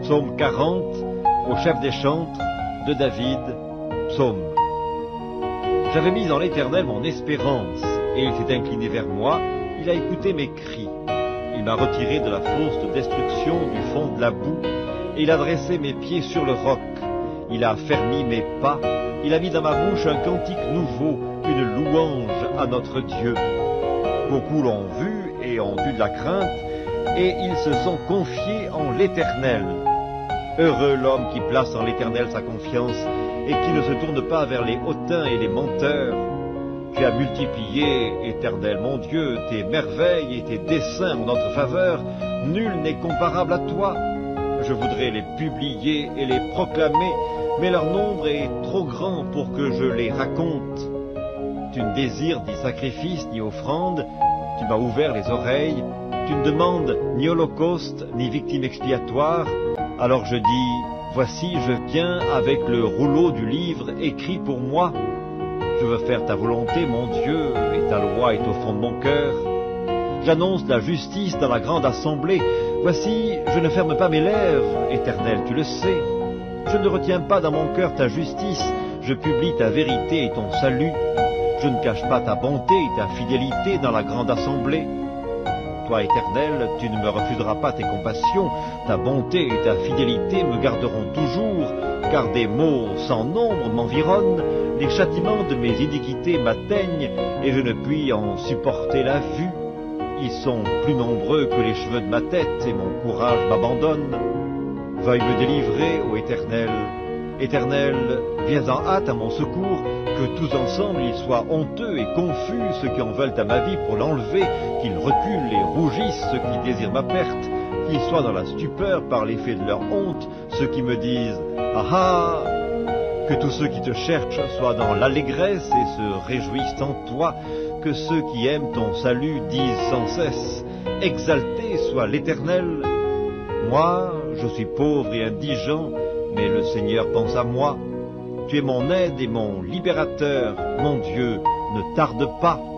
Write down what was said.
Psaume 40, au chef des chantres, de David, psaume. J'avais mis en l'Éternel mon espérance, et il s'est incliné vers moi, il a écouté mes cris. Il m'a retiré de la fosse de destruction, du fond de la boue, et il a dressé mes pieds sur le roc. Il a affermi mes pas, il a mis dans ma bouche un cantique nouveau, une louange à notre Dieu. Beaucoup l'ont vu et ont eu de la crainte, et ils se sont confiés en l'Éternel. Heureux l'homme qui place en l'Éternel sa confiance, et qui ne se tourne pas vers les hautains et les menteurs. Tu as multiplié, Éternel mon Dieu, tes merveilles et tes desseins en notre faveur, nul n'est comparable à toi. Je voudrais les publier et les proclamer, mais leur nombre est trop grand pour que je les raconte. Tu ne désires ni sacrifice ni offrande, tu m'as ouvert les oreilles, tu ne demandes ni holocauste ni victime expiatoire. Alors je dis, voici je viens avec le rouleau du livre écrit pour moi. Je veux faire ta volonté, mon Dieu, et ta loi est au fond de mon cœur. J'annonce la justice dans la grande assemblée. Voici, je ne ferme pas mes lèvres, Éternel, tu le sais. Je ne retiens pas dans mon cœur ta justice, je publie ta vérité et ton salut. Je ne cache pas ta bonté et ta fidélité dans la grande assemblée. Toi, Éternel, tu ne me refuseras pas tes compassions, ta bonté et ta fidélité me garderont toujours, car des maux sans nombre m'environnent, les châtiments de mes iniquités m'atteignent, et je ne puis en supporter la vue. Ils sont plus nombreux que les cheveux de ma tête, et mon courage m'abandonne. Veuille me délivrer, ô Éternel. Éternel, viens en hâte à mon secours, que tous ensemble ils soient honteux et confus, ceux qui en veulent à ma vie pour l'enlever, qu'ils reculent et rougissent, ceux qui désirent ma perte, qu'ils soient dans la stupeur par l'effet de leur honte, ceux qui me disent « Ah ah !» Que tous ceux qui te cherchent soient dans l'allégresse et se réjouissent en toi, que ceux qui aiment ton salut disent sans cesse « Exalté soit l'Éternel !» Moi, je suis pauvre et indigent, mais le Seigneur pense à moi. Tu es mon aide et mon libérateur, mon Dieu, ne tarde pas.